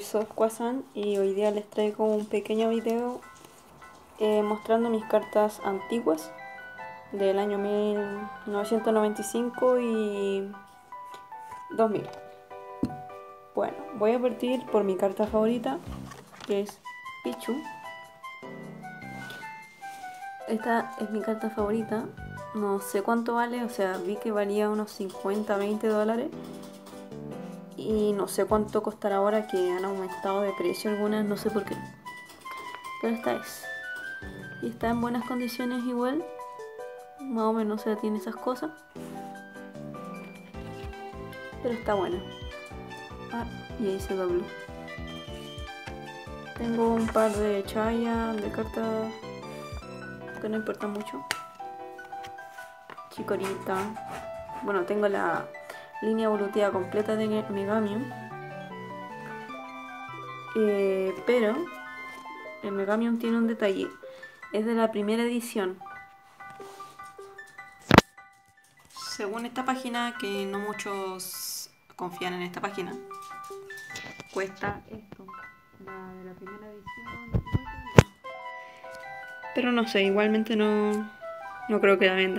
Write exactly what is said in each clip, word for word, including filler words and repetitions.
Soy Kwazan y hoy día les traigo un pequeño video eh, mostrando mis cartas antiguas del año mil novecientos noventa y cinco y dos mil. Bueno, voy a partir por mi carta favorita, que es Pichu. Esta es mi carta favorita, no sé cuánto vale, o sea, vi que valía unos cincuenta a veinte dólares. Y no sé cuánto costará ahora, que han aumentado de precio algunas, no sé por qué. Pero esta es. Y está en buenas condiciones igual. Más o menos, o sea, tiene esas cosas. Pero está buena. Ah, y ahí se dobló. Tengo un par de chaya, de cartas que no importan mucho. Chikorita. Bueno, tengo la línea evolutiva completa de Megamium. Eh, pero el Megamium tiene un detalle. Es de la primera edición. Según esta página, que no muchos confían en esta página, cuesta esto, la de la primera edición. Pero no sé, igualmente no, no creo que la venda.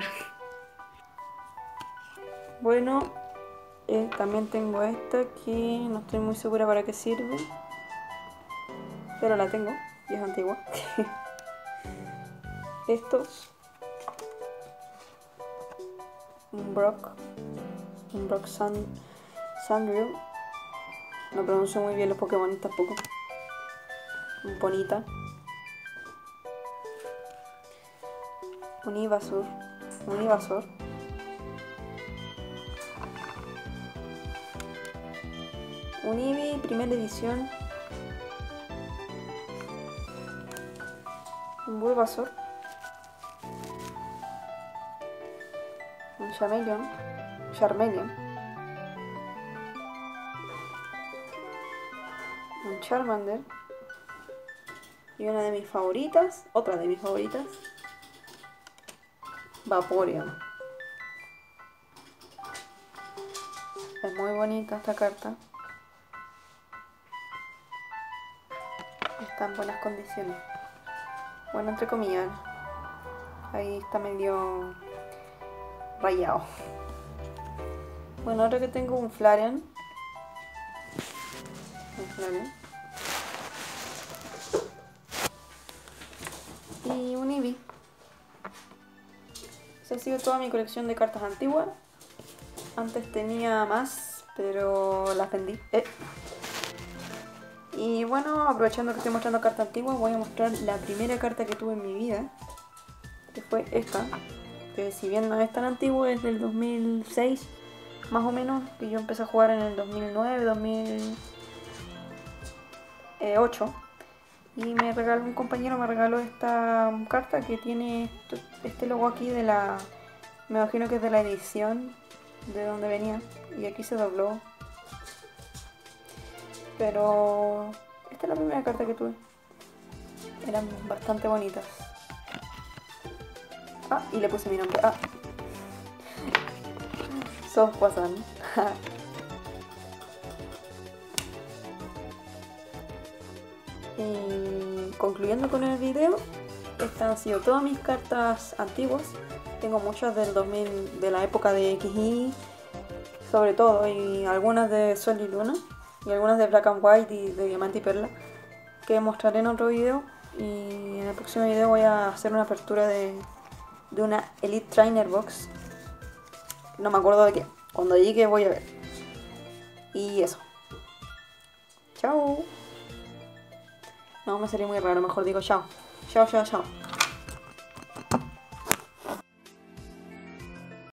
Bueno, eh, también tengo esta que no estoy muy segura para qué sirve, pero la tengo y es antigua. Estos, un Brock, un Brock Sand, Sandrill. No pronuncio muy bien los Pokémon tampoco. Un Ponita. Un Ivysaur. Un Ivysaur. Un Eevee, primera edición. Un Bulbasaur. Un Charmeleon. Charmeleon. Un Charmander. Y una de mis favoritas, otra de mis favoritas, Vaporeon. Es muy bonita esta carta. Está en buenas condiciones. Bueno, entre comillas. Ahí está medio rayado. Bueno, ahora que tengo un Flareon. Un Flareon. Y un Eevee. Esa ha sido toda mi colección de cartas antiguas. Antes tenía más, pero las vendí. Eh. Y bueno, aprovechando que estoy mostrando cartas antiguas, voy a mostrar la primera carta que tuve en mi vida, que fue esta, que si bien no es tan antigua, es del dos mil seis, más o menos, que yo empecé a jugar en el dos mil nueve, dos mil ocho. Y me regaló un compañero, me regaló esta carta que tiene este logo aquí de la, me imagino que es de la edición de donde venía, y aquí se dobló. Pero esta es la primera carta que tuve. Eran bastante bonitas. Ah, y le puse mi nombre. Ah. Soy Kwazan. Y concluyendo con el video, estas han sido todas mis cartas antiguas. Tengo muchas del dos mil, de la época de X Y, sobre todo, y algunas de Sol y Luna, y algunas de Black and White y de Diamante y Perla, que mostraré en otro video. Y en el próximo video voy a hacer una apertura de, de una Elite Trainer Box. No me acuerdo de qué. Cuando llegue voy a ver. Y eso. Chao. No, me salió muy raro, mejor digo chao. Chao, chao, chao.